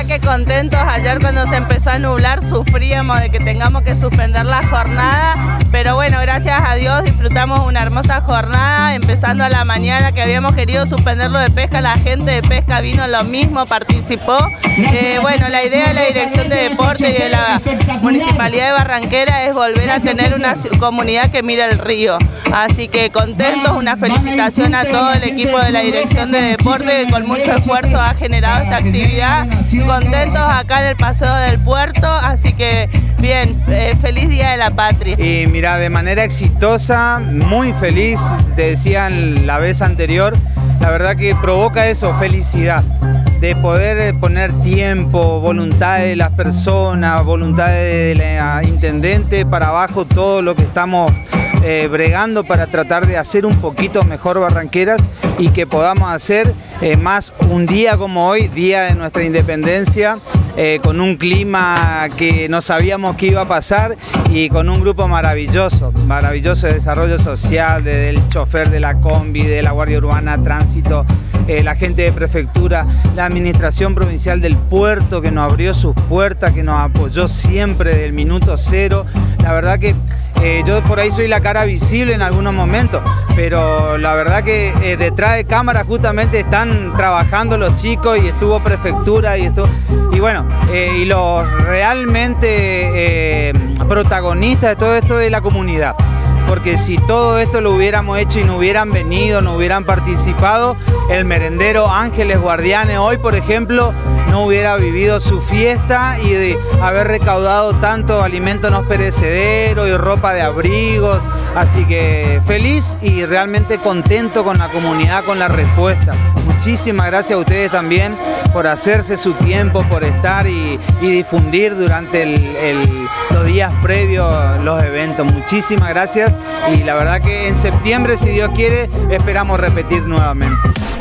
que contentos. Ayer cuando se empezó a nublar sufríamos de que tengamos que suspender la jornada, pero bueno, gracias a Dios disfrutamos una hermosa jornada, empezando a la mañana que habíamos querido suspenderlo de pesca, la gente de pesca vino lo mismo, participó. Bueno, la idea de la Dirección de Deporte y de la Municipalidad de Barranquera es volver a tener una comunidad que mira el río, así que contentos, una felicitación a todo el equipo de la Dirección de Deporte que con mucho esfuerzo ha generado esta actividad, contentos acá en el Paseo del Puerto, así que bien, feliz Día de la Patria. Y mira, de manera exitosa, muy feliz, te decía la vez anterior, la verdad que provoca eso, felicidad, de poder poner tiempo, voluntad de las personas, voluntad de la intendente, para abajo todo lo que estamos bregando para tratar de hacer un poquito mejor Barranqueras y que podamos hacer más un día como hoy, día de nuestra independencia, con un clima que no sabíamos que iba a pasar y con un grupo maravilloso de desarrollo social, desde el chofer de la combi, de la Guardia Urbana, Tránsito, la gente de Prefectura, la Administración Provincial del Puerto que nos abrió sus puertas, que nos apoyó siempre desde el minuto cero. La verdad que yo por ahí soy la cara visible en algunos momentos, pero la verdad que detrás de cámara justamente están trabajando los chicos y estuvo Prefectura y bueno, y los realmente protagonistas de todo esto de la comunidad. Porque si todo esto lo hubiéramos hecho y no hubieran venido, no hubieran participado, el merendero Ángeles Guardianes hoy, por ejemplo, no hubiera vivido su fiesta y de haber recaudado tanto alimento no perecedero y ropa de abrigos. Así que feliz y realmente contento con la comunidad, con la respuesta. Muchísimas gracias a ustedes también por hacerse su tiempo, por estar y difundir durante los días previos los eventos. Muchísimas gracias y la verdad que en septiembre, si Dios quiere, esperamos repetir nuevamente.